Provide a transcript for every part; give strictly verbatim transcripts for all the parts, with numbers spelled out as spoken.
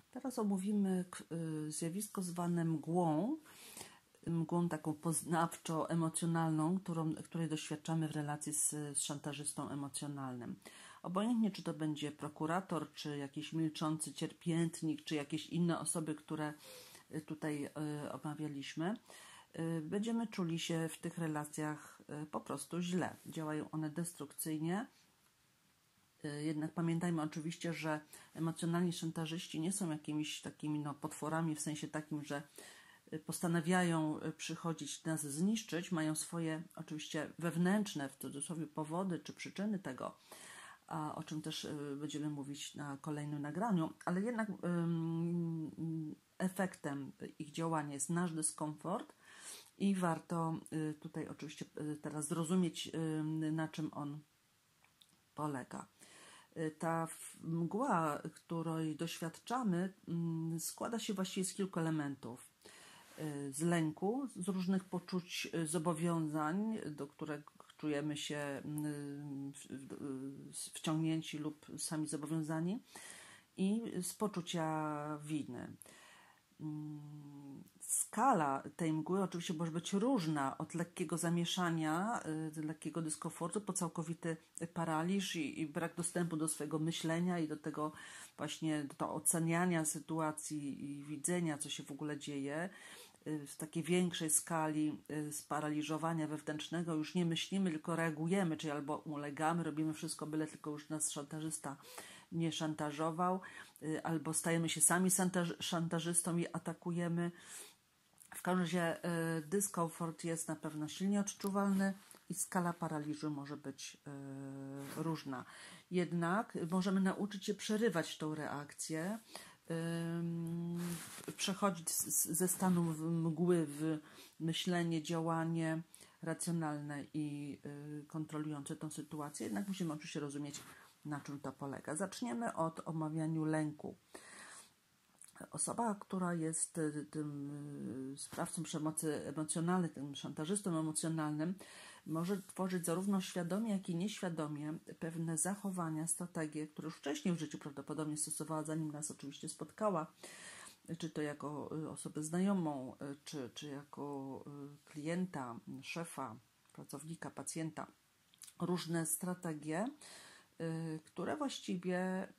Teraz omówimy zjawisko zwane mgłą, mgłą taką poznawczo-emocjonalną, którą, której doświadczamy w relacji z, z szantażystą emocjonalnym. Obojętnie, czy to będzie prokurator, czy jakiś milczący cierpiętnik, czy jakieś inne osoby, które tutaj omawialiśmy, będziemy czuli się w tych relacjach po prostu źle. Działają one destrukcyjnie. Jednak pamiętajmy oczywiście, że emocjonalni szantażyści nie są jakimiś takimi no, potworami w sensie takim, że postanawiają przychodzić nas zniszczyć, mają swoje oczywiście wewnętrzne, w cudzysłowie, powody czy przyczyny tego, a o czym też będziemy mówić na kolejnym nagraniu, ale jednak um, efektem ich działania jest nasz dyskomfort i warto tutaj oczywiście teraz zrozumieć, na czym on polega. Ta mgła, której doświadczamy, składa się właściwie z kilku elementów. Z lęku, z różnych poczuć zobowiązań, do których czujemy się wciągnięci lub sami zobowiązani, i z poczucia winy. Skala tej mgły oczywiście może być różna, od lekkiego zamieszania, lekkiego dyskomfortu, po całkowity paraliż i, i brak dostępu do swojego myślenia i do tego właśnie do to oceniania sytuacji i widzenia, co się w ogóle dzieje. W takiej większej skali sparaliżowania wewnętrznego już nie myślimy, tylko reagujemy, czyli albo ulegamy, robimy wszystko, byle tylko już nas szantażysta nie szantażował, albo stajemy się sami szantażystą i atakujemy. W każdym razie dyskomfort jest na pewno silnie odczuwalny i skala paraliżu może być różna. Jednak możemy nauczyć się przerywać tą reakcję, przechodzić ze stanu mgły w myślenie, działanie racjonalne i kontrolujące tą sytuację. Jednak musimy oczywiście rozumieć, na czym to polega. Zaczniemy od omawiania lęku. Osoba, która jest tym sprawcą przemocy emocjonalnej, tym szantażystą emocjonalnym, może tworzyć zarówno świadomie, jak i nieświadomie pewne zachowania, strategie, które już wcześniej w życiu prawdopodobnie stosowała, zanim nas oczywiście spotkała, czy to jako osobę znajomą, czy, czy jako klienta, szefa, pracownika, pacjenta. Różne strategie, które właściwie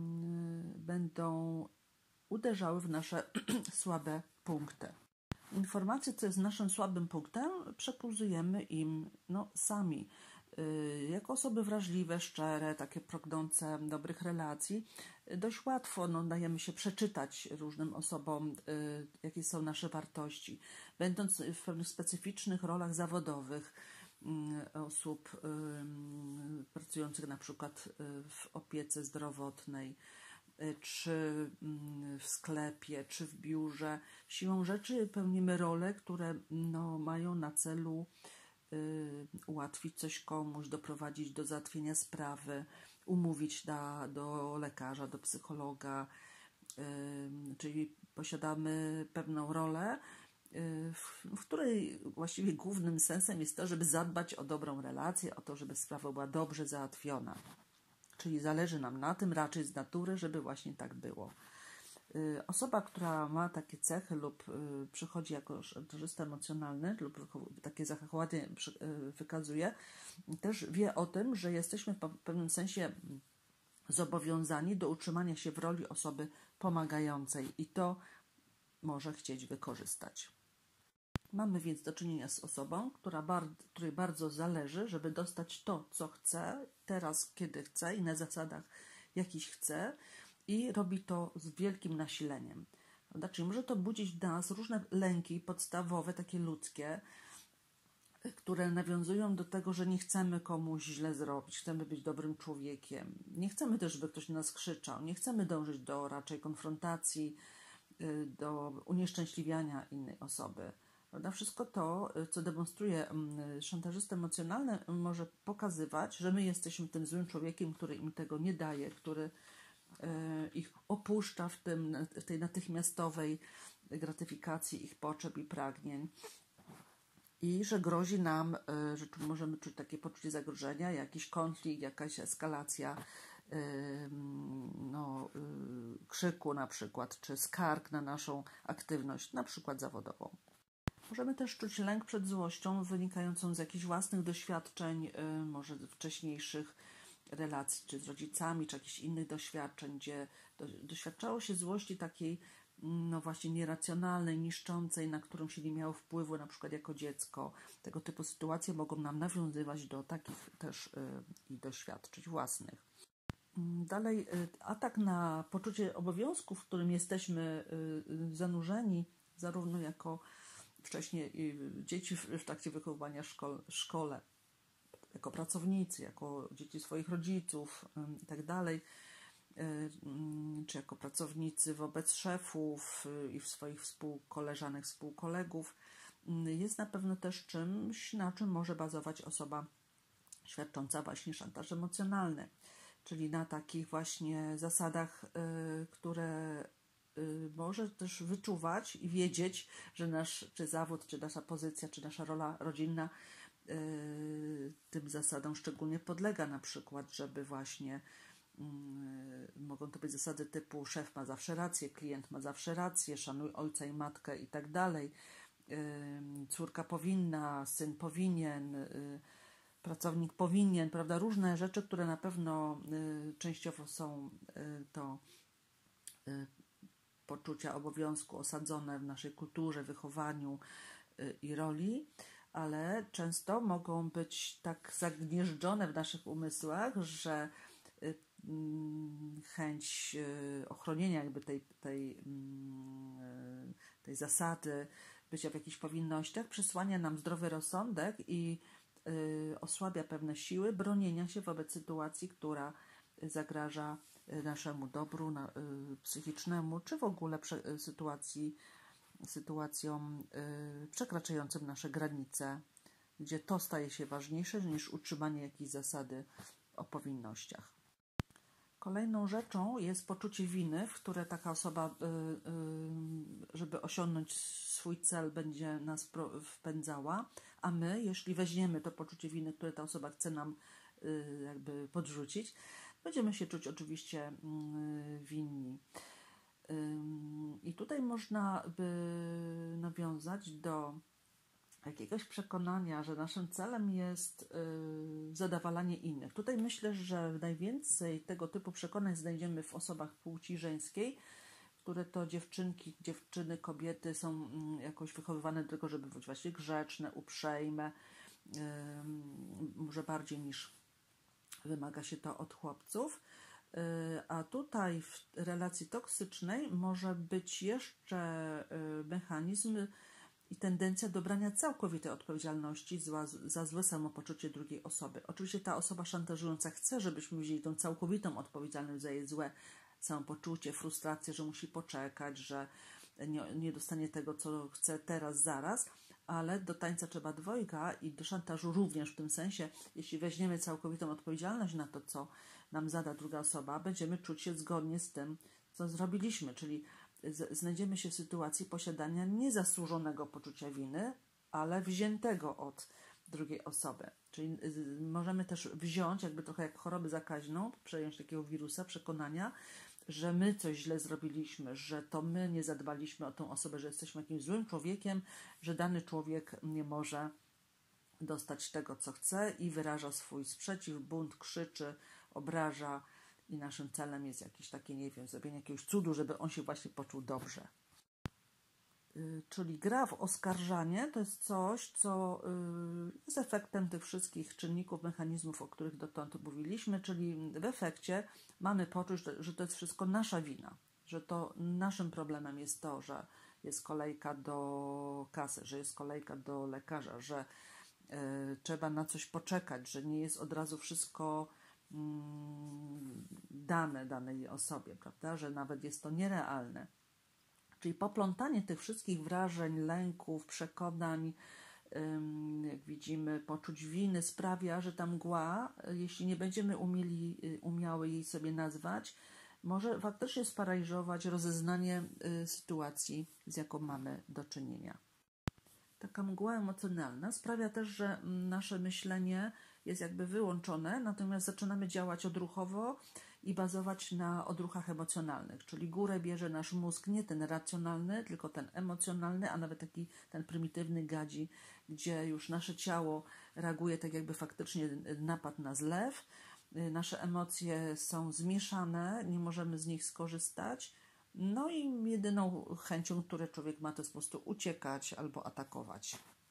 będą uderzały w nasze słabe punkty. Informacje, co jest naszym słabym punktem, przekazujemy im no, sami. Yy, jako osoby wrażliwe, szczere, takie pragnące dobrych relacji, yy, dość łatwo no, dajemy się przeczytać różnym osobom, yy, jakie są nasze wartości. Będąc w pewnych specyficznych rolach zawodowych, yy, osób yy, pracujących na przykład yy, w opiece zdrowotnej, czy w sklepie, czy w biurze. Siłą rzeczy pełnimy role, które no, mają na celu y, ułatwić coś komuś, doprowadzić do załatwienia sprawy, umówić da, do lekarza, do psychologa, y, czyli posiadamy pewną rolę, y, w, w której właściwie głównym sensem jest to, żeby zadbać o dobrą relację, o to, żeby sprawa była dobrze załatwiona. Czyli zależy nam na tym raczej z natury, żeby właśnie tak było. Osoba, która ma takie cechy lub przychodzi jako szantażysta emocjonalny lub takie zachowanie wykazuje, też wie o tym, że jesteśmy w pewnym sensie zobowiązani do utrzymania się w roli osoby pomagającej i to może chcieć wykorzystać. Mamy więc do czynienia z osobą, która bardzo, której bardzo zależy, żeby dostać to, co chce, teraz, kiedy chce i na zasadach jakichś chce, i robi to z wielkim nasileniem. Prawda? Czyli może to budzić w nas różne lęki podstawowe, takie ludzkie, które nawiązują do tego, że nie chcemy komuś źle zrobić, chcemy być dobrym człowiekiem. Nie chcemy też, żeby ktoś na nas krzyczał, nie chcemy dążyć do raczej konfrontacji, do unieszczęśliwiania innej osoby. Prawda? Wszystko to, co demonstruje szantażysta emocjonalny, może pokazywać, że my jesteśmy tym złym człowiekiem, który im tego nie daje, który ich opuszcza w, tym, w tej natychmiastowej gratyfikacji ich potrzeb i pragnień. I że grozi nam, że możemy czuć takie poczucie zagrożenia, jakiś konflikt, jakaś eskalacja no, krzyku na przykład, czy skarg na naszą aktywność, na przykład zawodową. Możemy też czuć lęk przed złością wynikającą z jakichś własnych doświadczeń, może wcześniejszych relacji, czy z rodzicami, czy jakichś innych doświadczeń, gdzie doświadczało się złości takiej, no właśnie nieracjonalnej, niszczącej, na którą się nie miało wpływu, na przykład jako dziecko. Tego typu sytuacje mogą nam nawiązywać do takich też i doświadczeń własnych. Dalej, atak na poczucie obowiązku, w którym jesteśmy zanurzeni, zarówno jako wcześniej dzieci w trakcie wychowywania w szkole, jako pracownicy, jako dzieci swoich rodziców i tak dalej, czy jako pracownicy wobec szefów i swoich współkoleżanek, współkolegów, jest na pewno też czymś, na czym może bazować osoba świadcząca właśnie szantaż emocjonalny, czyli na takich właśnie zasadach, które może też wyczuwać i wiedzieć, że nasz czy zawód, czy nasza pozycja, czy nasza rola rodzinna tym zasadom szczególnie podlega, na przykład, żeby właśnie mogą to być zasady typu szef ma zawsze rację, klient ma zawsze rację, szanuj ojca i matkę i tak dalej, córka powinna, syn powinien, pracownik powinien, prawda, różne rzeczy, które na pewno częściowo są to poczucia obowiązku osadzone w naszej kulturze, wychowaniu i roli, ale często mogą być tak zagnieżdżone w naszych umysłach, że chęć ochronienia jakby tej, tej, tej zasady bycia w jakichś powinnościach przysłania nam zdrowy rozsądek i osłabia pewne siły bronienia się wobec sytuacji, która zagraża naszemu dobru psychicznemu, czy w ogóle sytuacji, sytuacjom przekraczającym nasze granice, gdzie to staje się ważniejsze niż utrzymanie jakiejś zasady o powinnościach. Kolejną rzeczą jest poczucie winy, w które taka osoba, żeby osiągnąć swój cel, będzie nas wpędzała, a my, jeśli weźmiemy to poczucie winy, które ta osoba chce nam jakby podrzucić, będziemy się czuć oczywiście winni. I tutaj można by nawiązać do jakiegoś przekonania, że naszym celem jest zadowalanie innych. Tutaj myślę, że najwięcej tego typu przekonań znajdziemy w osobach płci żeńskiej, które to dziewczynki, dziewczyny, kobiety są jakoś wychowywane do tego, żeby być właśnie grzeczne, uprzejme, może bardziej niż wymaga się to od chłopców. A tutaj w relacji toksycznej może być jeszcze mechanizm i tendencja do brania całkowitej odpowiedzialności za, za złe samopoczucie drugiej osoby. Oczywiście ta osoba szantażująca chce, żebyśmy wzięli tą całkowitą odpowiedzialność za jej złe samopoczucie, frustrację, że musi poczekać, że nie, nie dostanie tego, co chce teraz, zaraz, ale do tańca trzeba dwojga i do szantażu również w tym sensie, jeśli weźmiemy całkowitą odpowiedzialność na to, co nam zada druga osoba, będziemy czuć się zgodnie z tym, co zrobiliśmy, czyli znajdziemy się w sytuacji posiadania niezasłużonego poczucia winy, ale wziętego od drugiej osoby. Czyli możemy też wziąć, jakby trochę jak chorobę zakaźną, przejąć takiego wirusa przekonania, że my coś źle zrobiliśmy, że to my nie zadbaliśmy o tą osobę, że jesteśmy jakimś złym człowiekiem, że dany człowiek nie może dostać tego, co chce i wyraża swój sprzeciw, bunt, krzyczy, obraża i naszym celem jest jakieś takie, nie wiem, zrobienie jakiegoś cudu, żeby on się właśnie poczuł dobrze. Yy, czyli gra w oskarżanie to jest coś, co yy, jest efektem tych wszystkich czynników, mechanizmów, o których dotąd mówiliśmy, czyli w efekcie mamy poczuć, że to jest wszystko nasza wina, że to naszym problemem jest to, że jest kolejka do kasy, że jest kolejka do lekarza, że yy, trzeba na coś poczekać, że nie jest od razu wszystko dane danej osobie, prawda, że nawet jest to nierealne. Czyli poplątanie tych wszystkich wrażeń, lęków, przekonań, jak widzimy, poczuć winy sprawia, że ta mgła, jeśli nie będziemy umieli, umiały jej sobie nazwać, może faktycznie sparaliżować rozeznanie sytuacji, z jaką mamy do czynienia. Taka mgła emocjonalna sprawia też, że nasze myślenie jest jakby wyłączone, natomiast zaczynamy działać odruchowo i bazować na odruchach emocjonalnych, czyli górę bierze nasz mózg, nie ten racjonalny, tylko ten emocjonalny, a nawet taki ten prymitywny gadzi, gdzie już nasze ciało reaguje tak, jakby faktycznie napadł nas lew. Nasze emocje są zmieszane, nie możemy z nich skorzystać. No i jedyną chęcią, którą człowiek ma, to jest po prostu uciekać albo atakować.